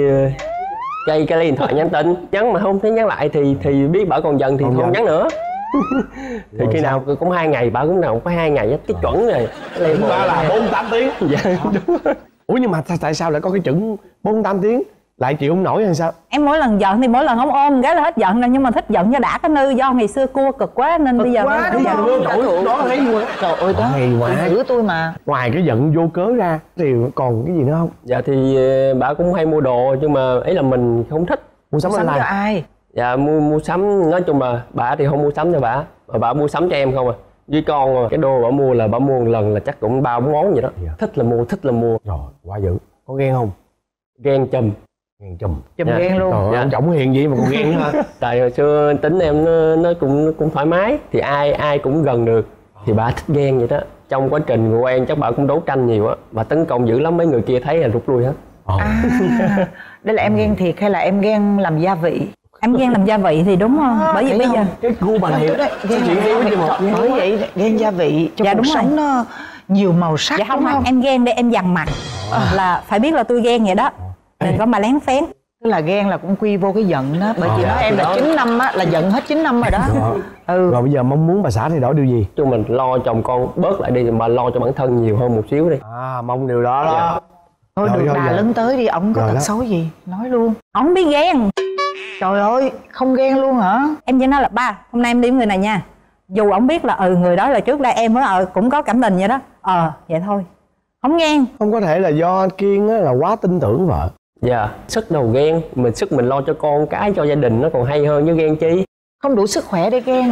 cái cái lấy điện thoại nhắn tin, nhắn mà không thấy nhắn lại thì thì biết bà còn giận thì không, không nhắn nữa. Thì rồi khi sao? Nào cũng hai ngày bà cũng nào cũng có hai ngày cái chuẩn rồi. Chúng ta là bốn tám tiếng. Dạ đúng. Ủa nhưng mà tại sao lại có cái chuẩn bốn tám tiếng? Lại chịu không nổi hay sao? Em mỗi lần giận thì mỗi lần không ôm cái là hết giận rồi, nhưng mà thích giận cho đã cái nư, do ngày xưa cua cực quá nên cực bây giờ quá đúng không? Nổi đó thấy quá. Trời ơi đó. Hay quá. Giữ tôi mà. Ngoài cái giận vô cớ ra thì còn cái gì nữa không? Dạ thì bà cũng hay mua đồ nhưng mà ấy là mình không thích. Mua sắm cho online. ai? Dạ mua mua sắm, nói chung là bà thì không mua sắm cho bà, mà bà mua sắm cho em không à. Với con cái đồ bà mua là bà mua một lần là chắc cũng ba bốn món vậy đó. Dạ. Thích là mua, thích là mua. Rồi quá dữ. Có ghen không? Ghen chùm. Ghen chùm. Chùm dạ. Ghen luôn. Trời dạ. Ông chồng hiền gì mà còn ghen nữa hả? Tại hồi xưa tính em nó, nó cũng nó cũng thoải mái thì ai ai cũng gần được, thì bà thích ghen vậy đó. Trong quá trình quen chắc bà cũng đấu tranh nhiều á, bà tấn công dữ lắm, mấy người kia thấy là rút lui hết. À, đây là em ghen thiệt hay là em ghen làm gia vị? Em ghen làm gia vị thì đúng không? À, bởi vì bây giờ cái gu bà này đấy, ghen chị ghen với một bởi vậy ghen gia vị cho dạ, cuộc sống rồi. Nó nhiều màu sắc. Dạ không, đúng không em ghen để em dằn mặt à. Là phải biết là tôi ghen vậy đó, đừng có mà lén phén. Tức là ghen là cũng quy vô cái giận đó. Bởi Ờ, chị nói em là đó. chín năm á, là giận hết chín năm rồi đó. Đó. Ừ. Rồi bây giờ mong muốn bà xã thay đổi điều gì? Chung mình lo chồng con bớt lại đi mà lo cho bản thân nhiều hơn một xíu đi. À, mong điều đó đó. Thôi Rồi, được rồi, đà rồi. lớn tới đi, ổng có Rồi tật đó. xấu gì nói luôn. Ổng biết ghen. Trời ơi, không ghen luôn hả? Em chỉ nói là ba, hôm nay em đi với người này nha. Dù ổng biết là ừ người đó là trước đây em mới ờ cũng có cảm tình vậy đó. Ờ vậy thôi. Không ghen. Không có thể là do Kiên á, là quá tin tưởng vợ. Dạ, sức đầu ghen, mình sức mình lo cho con cái cho gia đình nó còn hay hơn chứ ghen chi. Không đủ sức khỏe để ghen.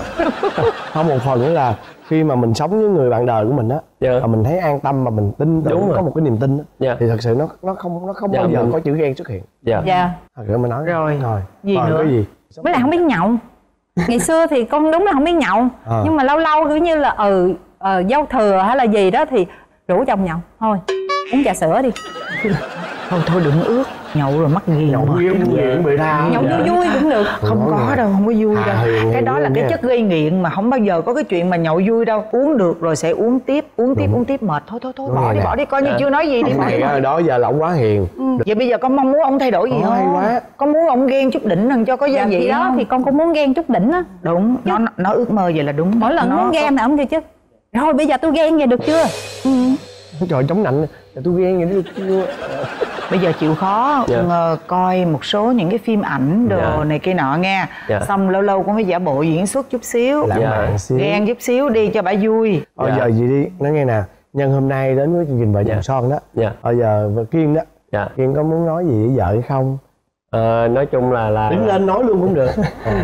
Không, một phần nữa là khi mà mình sống với người bạn đời của mình á, Dạ. mà mình thấy an tâm mà mình tin tưởng, Đúng rồi. có một cái niềm tin á, Dạ. thì thật sự nó nó không nó không Dạ, bao giờ mình- có chữ ghen xuất hiện. Dạ. Dạ. Thật sự mà nói Rồi. rồi. Gì Rồi, nữa? cái gì? Với lại không biết nhậu. Ngày xưa thì con đúng là không biết nhậu. À. Nhưng mà lâu lâu kiểu như là ừ ờ, dâu thừa hay là gì đó thì rủ chồng nhậu. Thôi uống trà sữa đi. Thôi thôi đừng ước. Nhậu rồi mắc ghiền. Nhậu mệt. riêng nghiện bị tha. Nhậu vui vui cũng được. Không có đâu, không có vui đâu. À, Huyền, Cái đó Huyền là cái nha. chất gây nghiện mà không bao giờ có cái chuyện mà nhậu vui đâu. Uống được rồi sẽ uống tiếp, uống tiếp, uống tiếp mệt. Thôi thôi thôi, Đúng bỏ rồi đi, nè. bỏ đi, coi như Dạ. chưa nói gì đi. Ông Bỏ này đi. á, đó giờ là ông quá hiền. Vậy bây giờ con mong muốn ông thay đổi gì Ồ, không? hay quá. Con muốn ông ghen chút đỉnh hơn cho có gia Dạ, vị thì đó không? thì con cũng muốn ghen chút đỉnh á. Đúng, nó nó ước mơ vậy là đúng. Mỗi lần Nó muốn có- ghen là ông kêu chứ rồi bây giờ tôi ghen vậy được chưa? Ừ. Trời chống nạnh, tôi ghen vậy được chưa? Bây giờ chịu khó Dạ. ờ, coi một số những cái phim ảnh đồ Dạ. này kia nọ nghe. Dạ. Xong lâu lâu cũng phải giả bộ diễn xuất chút xíu. Lãng Dạ. mạn xíu. Ghen chút xíu đi cho bả vui. Bây Dạ. giờ gì đi, nói nghe nè, nhân hôm nay đến với chương trình Vợ chồng Dạ. son đó. Dạ. Bây giờ vợ Kiên đó, Dạ. Kiên có muốn nói gì với vợ hay không? Ờ, nói chung là là Đứng lên nói luôn cũng được.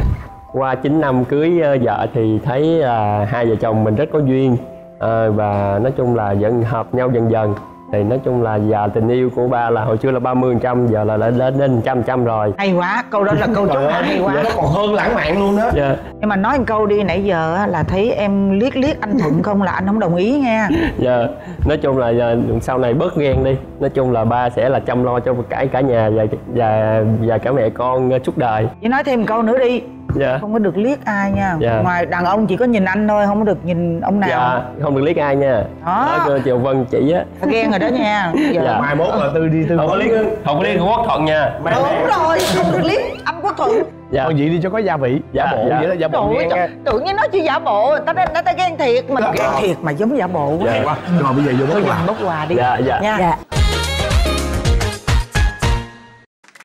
qua chín năm cưới ờ, vợ thì thấy ờ, hai vợ chồng mình rất có duyên. Ờ, và nói chung là dần hợp nhau dần dần. Thì nói chung là giờ tình yêu của ba là hồi xưa là ba mươi phần trăm, giờ là lên lên đến trăm trăm rồi. Hay quá, câu đó là câu chốt hạ hay quá. Giờ nó còn hơn lãng mạn luôn đó. Dạ. Nhưng mà nói một câu đi, nãy giờ á, là thấy em liếc liếc anh Thuận không là anh không đồng ý nha. Dạ. Nói chung là giờ, sau này bớt ghen đi. Nói chung là ba sẽ là chăm lo cho cả cả nhà và và và cả mẹ con ờ, suốt đời. Chỉ nói thêm một câu nữa đi. Dạ. Không có được liếc ai nha. Dạ. Ngoài đàn ông chỉ có nhìn anh thôi, không có được nhìn ông nào. Dạ, không được liếc ai nha. Đó. Đó cho Triều Vân chỉ á. Phải ghen rồi đó nha. Giờ Dạ. Mai mốt là Tư đi tư Không có liếc, không có liếc Quốc Thuận nha. đúng rồi, không được liếc anh Quốc Thuận. Dạ. Thôi vậy đi cho có gia vị. Dạ, Giả bộ dạ. vậy đó, giả bộ Trời ơi, ghen nha. tự nhiên nói chỉ giả bộ, người ta người ta ghen thiệt mà ghen thiệt mà giống giả bộ quá. Dạ. Quá. Rồi bây giờ vô bốc Thôi quà. dừng bốc quà đi. Dạ, dạ. Nha. Dạ.